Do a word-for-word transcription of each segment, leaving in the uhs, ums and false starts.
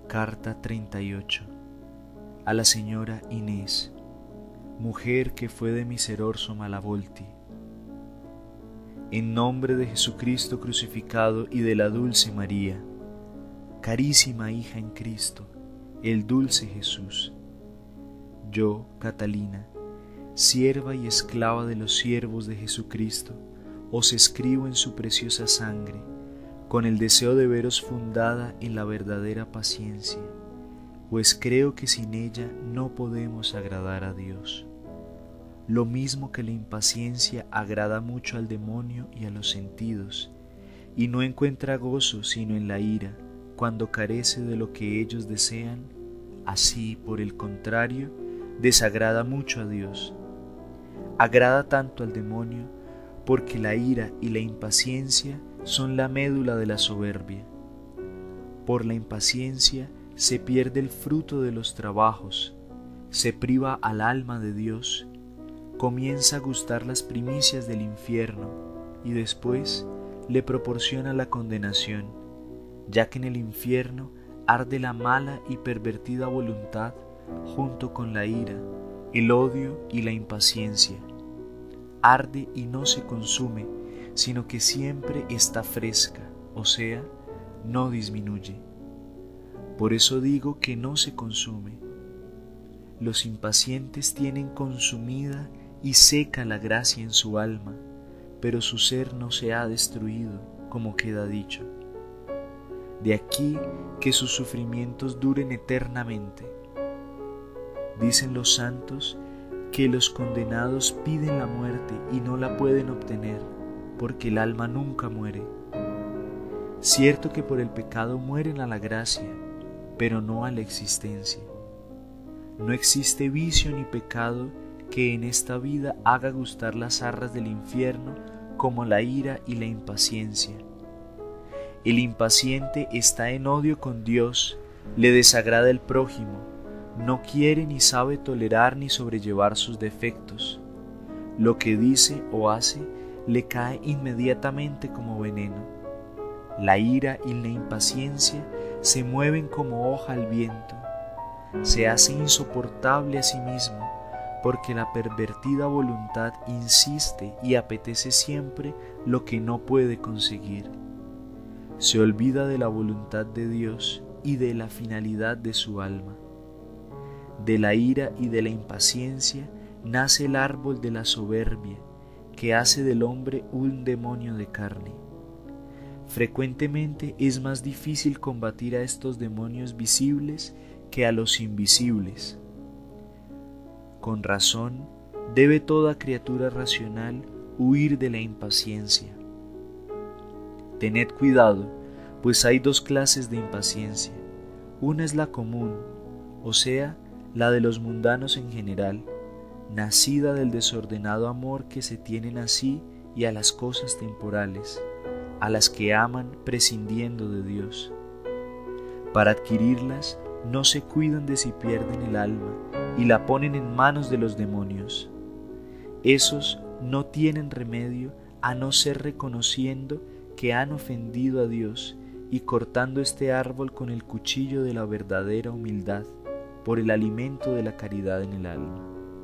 Carta treinta y ocho. A la señora Inés, mujer que fue de Miser Orso Malavolti. En nombre de Jesucristo crucificado y de la dulce María, carísima hija en Cristo, el dulce Jesús, yo, Catalina, sierva y esclava de los siervos de Jesucristo, os escribo en su preciosa sangre, con el deseo de veros fundada en la verdadera paciencia, pues creo que sin ella no podemos agradar a Dios. Lo mismo que la impaciencia agrada mucho al demonio y a los sentidos, y no encuentra gozo sino en la ira, cuando carece de lo que ellos desean, así, por el contrario, desagrada mucho a Dios. Agrada tanto al demonio, porque la ira y la impaciencia son la médula de la soberbia. Por la impaciencia se pierde el fruto de los trabajos, se priva al alma de Dios, comienza a gustar las primicias del infierno y después le proporciona la condenación, ya que en el infierno arde la mala y pervertida voluntad junto con la ira, el odio y la impaciencia. Arde y no se consume, sino que siempre está fresca, o sea, no disminuye. Por eso digo que no se consume. Los impacientes tienen consumida y seca la gracia en su alma, pero su ser no se ha destruido, como queda dicho. De aquí que sus sufrimientos duren eternamente. Dicen los santos que los condenados piden la muerte y no la pueden obtener, porque el alma nunca muere. Cierto que por el pecado mueren a la gracia, pero no a la existencia. No existe vicio ni pecado que en esta vida haga gustar las arras del infierno como la ira y la impaciencia. El impaciente está en odio con Dios, le desagrada el prójimo, no quiere ni sabe tolerar ni sobrellevar sus defectos. Lo que dice o hace le cae inmediatamente como veneno. La ira y la impaciencia se mueven como hoja al viento. Se hace insoportable a sí mismo, porque la pervertida voluntad insiste y apetece siempre lo que no puede conseguir. Se olvida de la voluntad de Dios y de la finalidad de su alma. De la ira y de la impaciencia nace el árbol de la soberbia, que hace del hombre un demonio de carne. Frecuentemente es más difícil combatir a estos demonios visibles que a los invisibles. Con razón, debe toda criatura racional huir de la impaciencia. Tened cuidado, pues hay dos clases de impaciencia. Una es la común, o sea, la de los mundanos en general, nacida del desordenado amor que se tienen a sí y a las cosas temporales, a las que aman prescindiendo de Dios. Para adquirirlas no se cuidan de si pierden el alma y la ponen en manos de los demonios. Esos no tienen remedio a no ser reconociendo que han ofendido a Dios y cortando este árbol con el cuchillo de la verdadera humildad por el alimento de la caridad en el alma.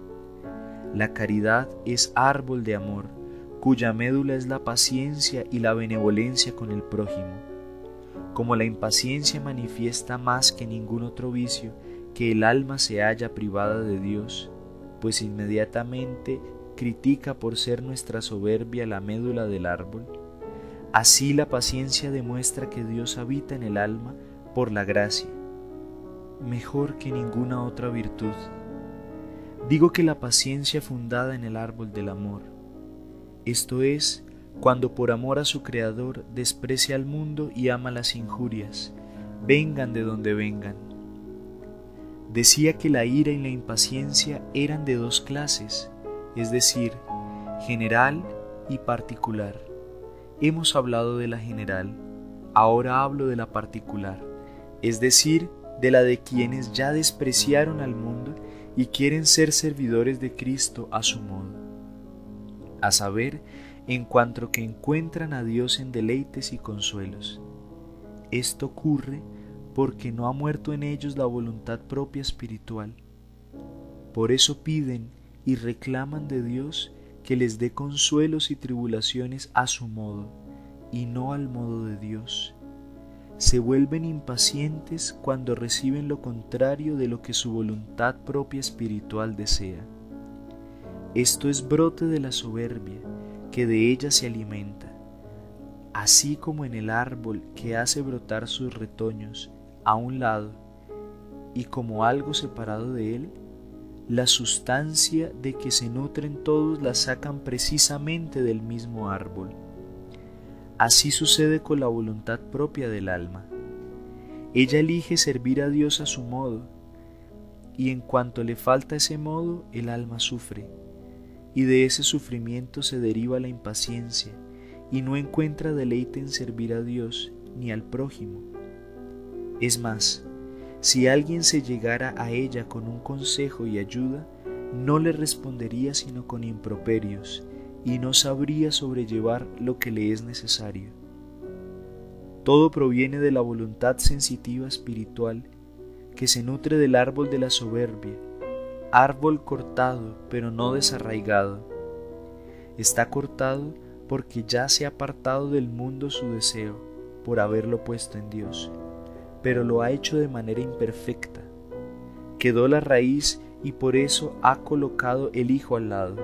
La caridad es árbol de amor, cuya médula es la paciencia y la benevolencia con el prójimo. Como la impaciencia manifiesta más que ningún otro vicio que el alma se halla privada de Dios, pues inmediatamente critica por ser nuestra soberbia la médula del árbol, así la paciencia demuestra que Dios habita en el alma por la gracia, mejor que ninguna otra virtud. Digo que la paciencia fundada en el árbol del amor, esto es, cuando por amor a su Creador desprecia al mundo y ama las injurias, vengan de donde vengan. Decía que la ira y la impaciencia eran de dos clases, es decir, general y particular. Hemos hablado de la general, ahora hablo de la particular, es decir, de la de quienes ya despreciaron al mundo y quieren ser servidores de Cristo a su modo, a saber, en cuanto que encuentran a Dios en deleites y consuelos. Esto ocurre porque no ha muerto en ellos la voluntad propia espiritual. Por eso piden y reclaman de Dios que les dé consuelos y tribulaciones a su modo, y no al modo de Dios. Se vuelven impacientes cuando reciben lo contrario de lo que su voluntad propia espiritual desea. Esto es brote de la soberbia, que de ella se alimenta, así como en el árbol que hace brotar sus retoños a un lado, y como algo separado de él, la sustancia de que se nutren todos la sacan precisamente del mismo árbol. Así sucede con la voluntad propia del alma. Ella elige servir a Dios a su modo, y en cuanto le falta ese modo, el alma sufre, y de ese sufrimiento se deriva la impaciencia, y no encuentra deleite en servir a Dios ni al prójimo. Es más, si alguien se llegara a ella con un consejo y ayuda, no le respondería sino con improperios, y no sabría sobrellevar lo que le es necesario. Todo proviene de la voluntad sensitiva espiritual, que se nutre del árbol de la soberbia, árbol cortado pero no desarraigado. Está cortado porque ya se ha apartado del mundo su deseo, por haberlo puesto en Dios, pero lo ha hecho de manera imperfecta. Quedó la raíz y por eso ha colocado el hijo al lado.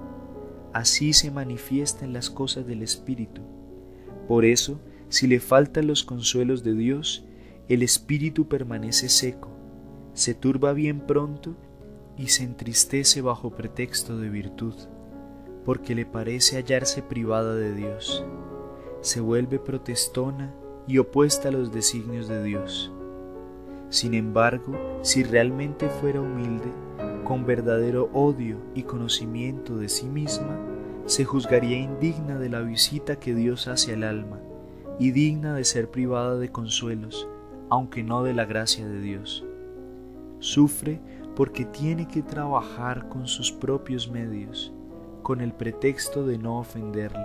Así se manifiestan las cosas del Espíritu. Por eso, si le faltan los consuelos de Dios, el espíritu permanece seco, se turba bien pronto y se entristece bajo pretexto de virtud, porque le parece hallarse privada de Dios. Se vuelve protestona y opuesta a los designios de Dios. Sin embargo, si realmente fuera humilde, con verdadero odio y conocimiento de sí misma, se juzgaría indigna de la visita que Dios hace al alma, y digna de ser privada de consuelos, aunque no de la gracia de Dios. Sufre porque tiene que trabajar con sus propios medios, con el pretexto de no ofenderle.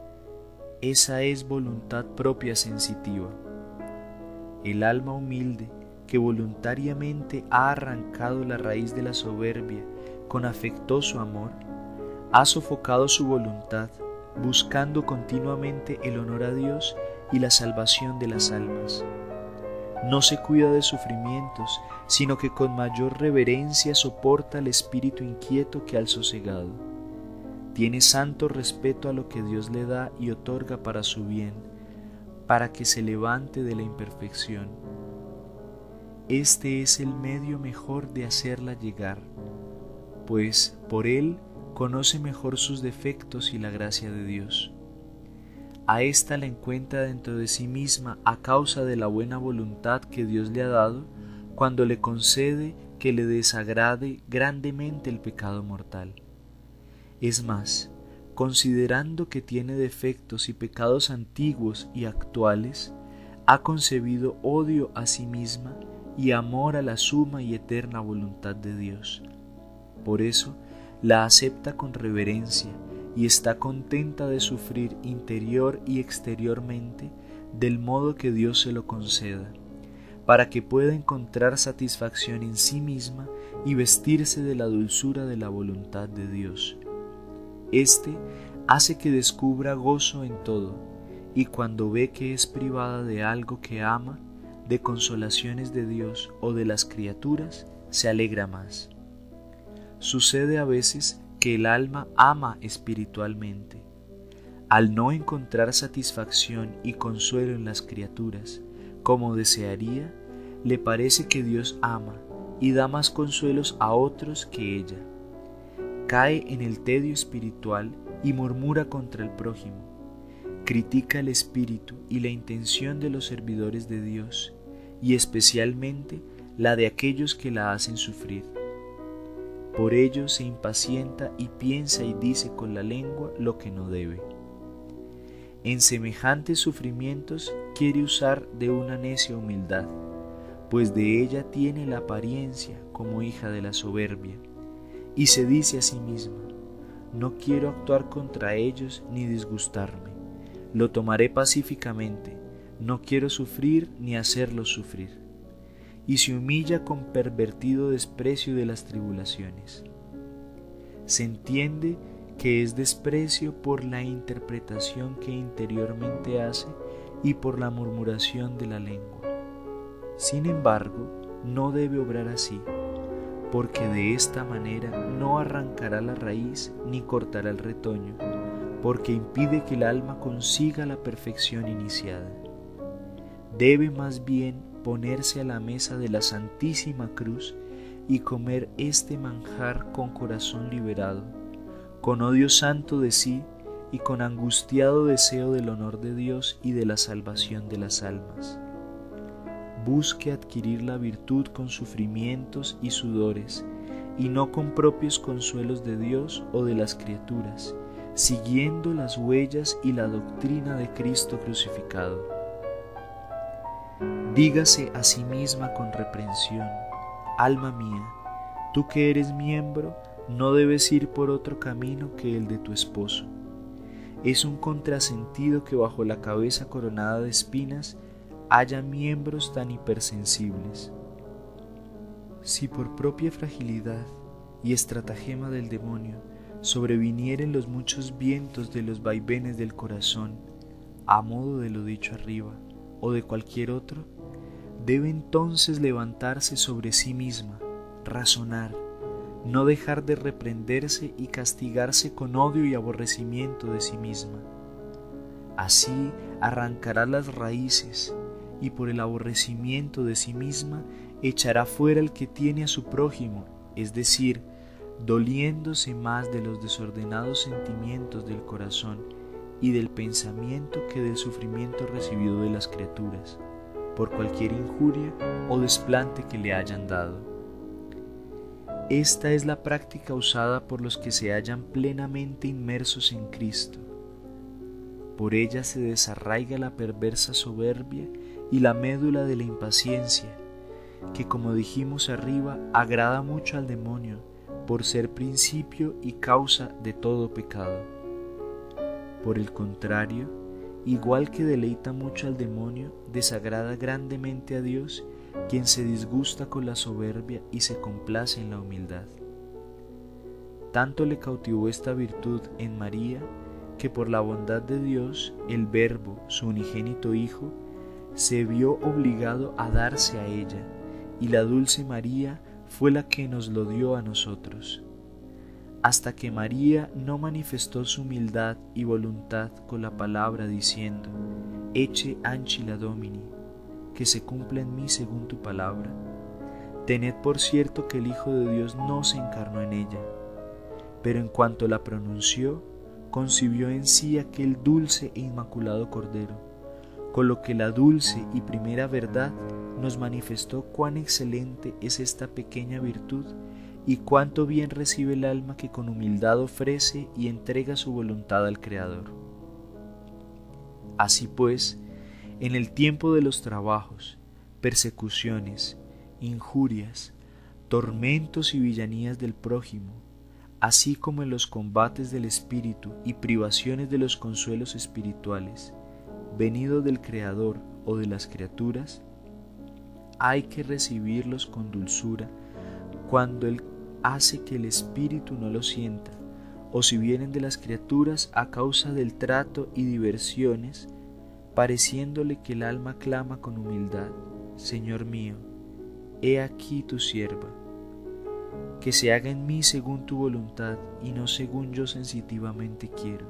Esa es voluntad propia sensitiva. El alma humilde, que voluntariamente ha arrancado la raíz de la soberbia con afectuoso amor, ha sofocado su voluntad, buscando continuamente el honor a Dios y la salvación de las almas. No se cuida de sufrimientos, sino que con mayor reverencia soporta al espíritu inquieto que al sosegado. Tiene santo respeto a lo que Dios le da y otorga para su bien, para que se levante de la imperfección. Este es el medio mejor de hacerla llegar, pues por él conoce mejor sus defectos y la gracia de Dios. A ésta la encuentra dentro de sí misma a causa de la buena voluntad que Dios le ha dado cuando le concede que le desagrade grandemente el pecado mortal. Es más, considerando que tiene defectos y pecados antiguos y actuales, ha concebido odio a sí misma y amor a la suma y eterna voluntad de Dios. Por eso la acepta con reverencia y está contenta de sufrir interior y exteriormente del modo que Dios se lo conceda, para que pueda encontrar satisfacción en sí misma y vestirse de la dulzura de la voluntad de Dios. Este hace que descubra gozo en todo, y cuando ve que es privada de algo que ama, de consolaciones de Dios o de las criaturas, se alegra más. Sucede a veces que el alma ama espiritualmente. Al no encontrar satisfacción y consuelo en las criaturas, como desearía, le parece que Dios ama y da más consuelos a otros que ella. Cae en el tedio espiritual y murmura contra el prójimo. Critica el espíritu y la intención de los servidores de Dios, y especialmente la de aquellos que la hacen sufrir. Por ello se impacienta y piensa y dice con la lengua lo que no debe. En semejantes sufrimientos quiere usar de una necia humildad, pues de ella tiene la apariencia como hija de la soberbia, y se dice a sí misma: no quiero actuar contra ellos ni disgustarme, lo tomaré pacíficamente, no quiero sufrir ni hacerlos sufrir. y se humilla con pervertido desprecio de las tribulaciones. Se entiende que es desprecio por la interpretación que interiormente hace y por la murmuración de la lengua. Sin embargo, no debe obrar así, porque de esta manera no arrancará la raíz ni cortará el retoño, porque impide que el alma consiga la perfección iniciada. Debe más bien ponerse a la mesa de la Santísima Cruz y comer este manjar con corazón liberado, con odio santo de sí y con angustiado deseo del honor de Dios y de la salvación de las almas. Busque adquirir la virtud con sufrimientos y sudores, y no con propios consuelos de Dios o de las criaturas, siguiendo las huellas y la doctrina de Cristo crucificado. Dígase a sí misma con reprensión: alma mía, tú que eres miembro, no debes ir por otro camino que el de tu esposo. Es un contrasentido que bajo la cabeza coronada de espinas haya miembros tan hipersensibles. Si por propia fragilidad y estratagema del demonio sobrevinieren los muchos vientos de los vaivenes del corazón, a modo de lo dicho arriba, o de cualquier otro, debe entonces levantarse sobre sí misma, razonar, no dejar de reprenderse y castigarse con odio y aborrecimiento de sí misma. Así arrancará las raíces y por el aborrecimiento de sí misma echará fuera el que tiene a su prójimo, es decir, doliéndose más de los desordenados sentimientos del corazón y del pensamiento que del sufrimiento recibido de las criaturas, por cualquier injuria o desplante que le hayan dado. Esta es la práctica usada por los que se hallan plenamente inmersos en Cristo. Por ella se desarraiga la perversa soberbia y la médula de la impaciencia, que, como dijimos arriba, agrada mucho al demonio por ser principio y causa de todo pecado. Por el contrario, igual que deleita mucho al demonio, desagrada grandemente a Dios, quien se disgusta con la soberbia y se complace en la humildad. Tanto le cautivó esta virtud en María, que por la bondad de Dios, el Verbo, su unigénito Hijo, se vio obligado a darse a ella, y la dulce María fue la que nos lo dio a nosotros. Hasta que María no manifestó su humildad y voluntad con la palabra diciendo: Ecce ancilla Domini, que se cumpla en mí según tu palabra. Tened por cierto que el Hijo de Dios no se encarnó en ella, pero en cuanto la pronunció, concibió en sí aquel dulce e inmaculado Cordero, con lo que la dulce y primera verdad nos manifestó cuán excelente es esta pequeña virtud y cuánto bien recibe el alma que con humildad ofrece y entrega su voluntad al Creador. Así pues, en el tiempo de los trabajos, persecuciones, injurias, tormentos y villanías del prójimo, así como en los combates del espíritu y privaciones de los consuelos espirituales, venidos del Creador o de las criaturas, hay que recibirlos con dulzura cuando Él hace que el espíritu no lo sienta, o si vienen de las criaturas a causa del trato y diversiones, pareciéndole que el alma clama con humildad: Señor mío, he aquí tu sierva, que se haga en mí según tu voluntad y no según yo sensitivamente quiero.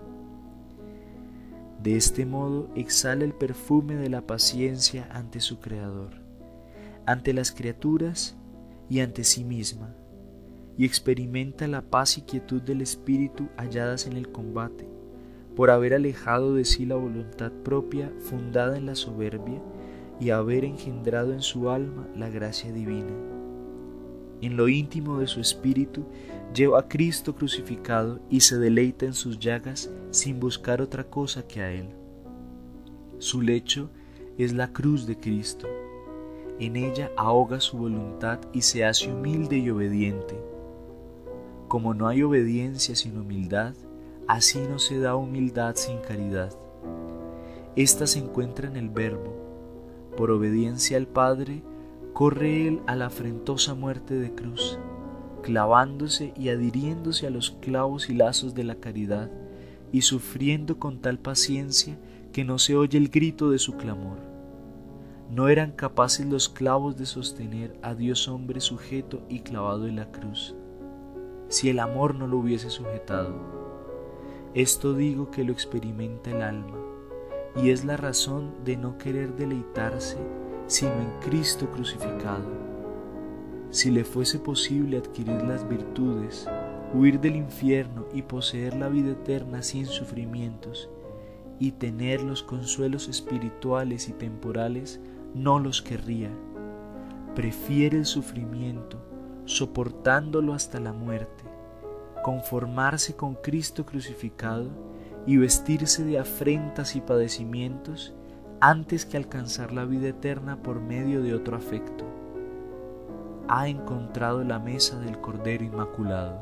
De este modo exhala el perfume de la paciencia ante su Creador, ante las criaturas y ante sí misma, y experimenta la paz y quietud del espíritu halladas en el combate, por haber alejado de sí la voluntad propia fundada en la soberbia y haber engendrado en su alma la gracia divina. En lo íntimo de su espíritu lleva a Cristo crucificado y se deleita en sus llagas sin buscar otra cosa que a Él. Su lecho es la cruz de Cristo. En ella ahoga su voluntad y se hace humilde y obediente. Como no hay obediencia sin humildad, así no se da humildad sin caridad. Esta se encuentra en el Verbo. Por obediencia al Padre, corre él a la afrentosa muerte de cruz, clavándose y adhiriéndose a los clavos y lazos de la caridad, y sufriendo con tal paciencia que no se oye el grito de su clamor. No eran capaces los clavos de sostener a Dios hombre sujeto y clavado en la cruz, si el amor no lo hubiese sujetado. Esto digo que lo experimenta el alma, y es la razón de no querer deleitarse sino en Cristo crucificado. Si le fuese posible adquirir las virtudes, huir del infierno y poseer la vida eterna sin sufrimientos, y tener los consuelos espirituales y temporales, no los querría. Prefiere el sufrimiento, soportándolo hasta la muerte, conformarse con Cristo crucificado y vestirse de afrentas y padecimientos antes que alcanzar la vida eterna por medio de otro afecto. Ha encontrado la mesa del Cordero Inmaculado.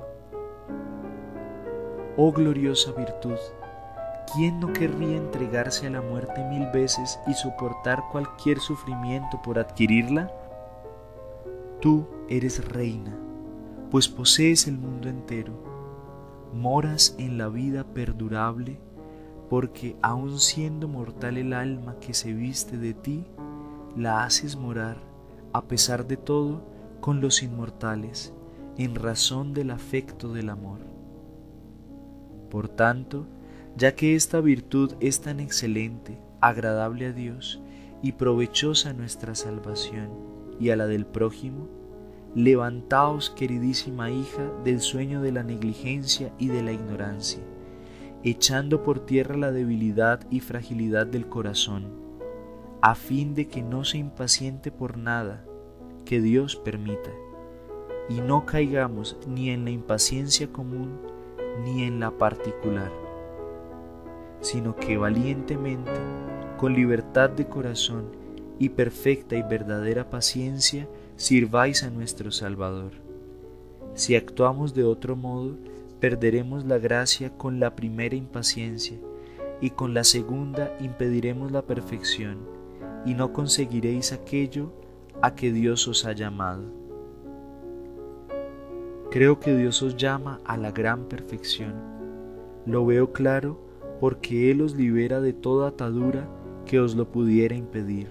Oh gloriosa virtud, ¿quién no querría entregarse a la muerte mil veces y soportar cualquier sufrimiento por adquirirla? Tú eres reina, pues posees el mundo entero, moras en la vida perdurable, porque aun siendo mortal el alma que se viste de ti, la haces morar, a pesar de todo, con los inmortales, en razón del afecto del amor. Por tanto, ya que esta virtud es tan excelente, agradable a Dios y provechosa a nuestra salvación y a la del prójimo, levantaos, queridísima hija, del sueño de la negligencia y de la ignorancia, echando por tierra la debilidad y fragilidad del corazón, a fin de que no se impaciente por nada que Dios permita, y no caigamos ni en la impaciencia común ni en la particular, sino que valientemente, con libertad de corazón y perfecta y verdadera paciencia, sirváis a nuestro Salvador. Si actuamos de otro modo, perderemos la gracia con la primera impaciencia, y con la segunda impediremos la perfección, y no conseguiréis aquello a que Dios os ha llamado. Creo que Dios os llama a la gran perfección. Lo veo claro porque Él os libera de toda atadura que os lo pudiera impedir.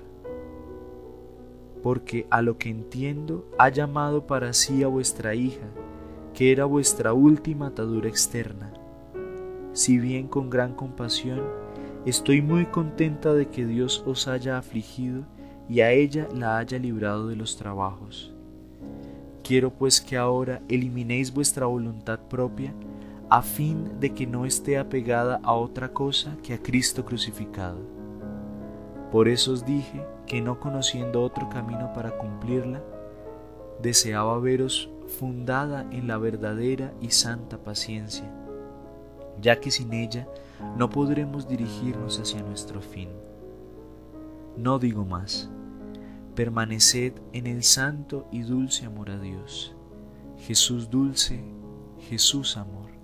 Porque a lo que entiendo ha llamado para sí a vuestra hija, que era vuestra última atadura externa. Si bien con gran compasión, estoy muy contenta de que Dios os haya afligido y a ella la haya librado de los trabajos. Quiero pues que ahora eliminéis vuestra voluntad propia, a fin de que no esté apegada a otra cosa que a Cristo crucificado. Por eso os dije que no conociendo otro camino para cumplirla, deseaba veros fundada en la verdadera y santa paciencia, ya que sin ella no podremos dirigirnos hacia nuestro fin. No digo más, permaneced en el santo y dulce amor a Dios. Jesús dulce, Jesús amor.